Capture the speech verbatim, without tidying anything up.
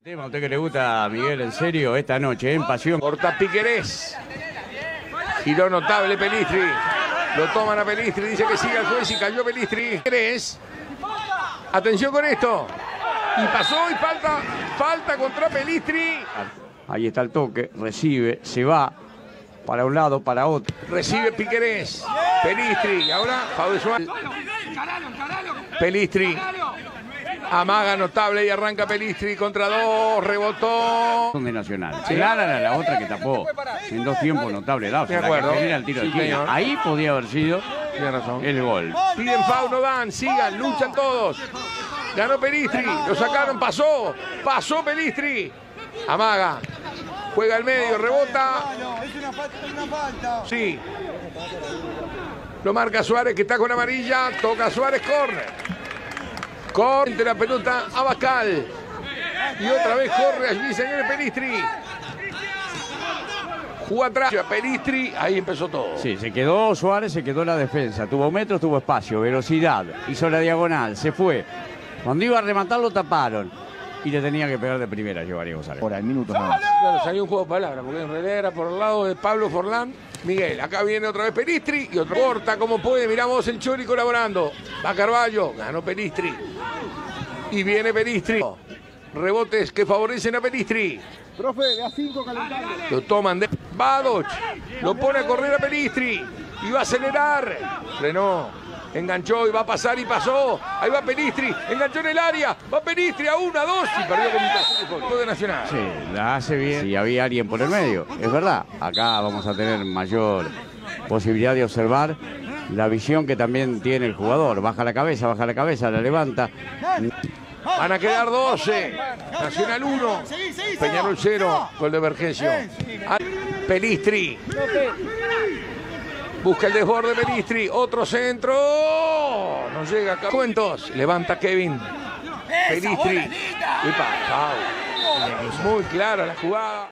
Tema, a usted que le gusta a Miguel, en serio, esta noche, en Pasión. Corta Piquerés. Giró notable Pelistri. Lo toman a Pelistri, dice que siga el juez y cayó Pelistri. Piquerés. Atención con esto. Y pasó y falta, falta contra Pelistri. Ahí está el toque, recibe, se va para un lado, para otro. Recibe Piquerés. Pelistri. Ahora, Pablo Suárez. Pelistri. Amaga notable y arranca Pelistri contra dos, rebotó. De Nacional. Se gana la, la otra que tapó en dos tiempos notable. La, De acuerdo. La que el tiro Sí, de esquina. Ahí podía haber sido Tiene razón. el gol. Piden foul, no dan, sigan, luchan todos. Ganó Pelistri, lo sacaron, pasó, pasó Pelistri. Amaga, juega al medio, rebota. Es una falta, es una falta. Sí. Lo marca Suárez que está con amarilla, toca Suárez, corre. Corre la pelota a Bascal. Y otra vez corre allí, señores, Pelistri. Jugó atrás. Pelistri, ahí empezó todo. Sí, se quedó Suárez, se quedó la defensa. Tuvo metros, tuvo espacio, velocidad. Hizo la diagonal, se fue. Cuando iba a rematar lo taparon. Y le tenía que pegar de primera Giovanni González. Por ahí, minutos nada más. Claro, salió un juego de palabras, porque en realidad era por el lado de Pablo Forlán. Miguel, acá viene otra vez Pelistri y otro corta como puede. Miramos el Chori colaborando. Va Carballo, ganó Pelistri. Y viene Pelistri. Rebotes que favorecen a Pelistri. Profe, de a cinco calentando. Lo toman de Badoch. Lo pone a correr a Pelistri. Y va a acelerar. Frenó. Enganchó y va a pasar y pasó. Ahí va Pelistri. Enganchó en el área. Va Pelistri a una, a dos. Y perdió con de Nacional. Sí, la hace bien. Si había alguien por el medio, es verdad. Acá vamos a tener mayor posibilidad de observar la visión que también tiene el jugador. Baja la cabeza, baja la cabeza, la levanta. Van a quedar doce. Nacional uno. Peñarol cero. Gol de Vergesio. Pelistri. Busca el desborde Pelistri. Otro centro. No llega acá. Cuentos. Levanta Kevin. Pelistri. Epa, Pau. Muy clara la jugada.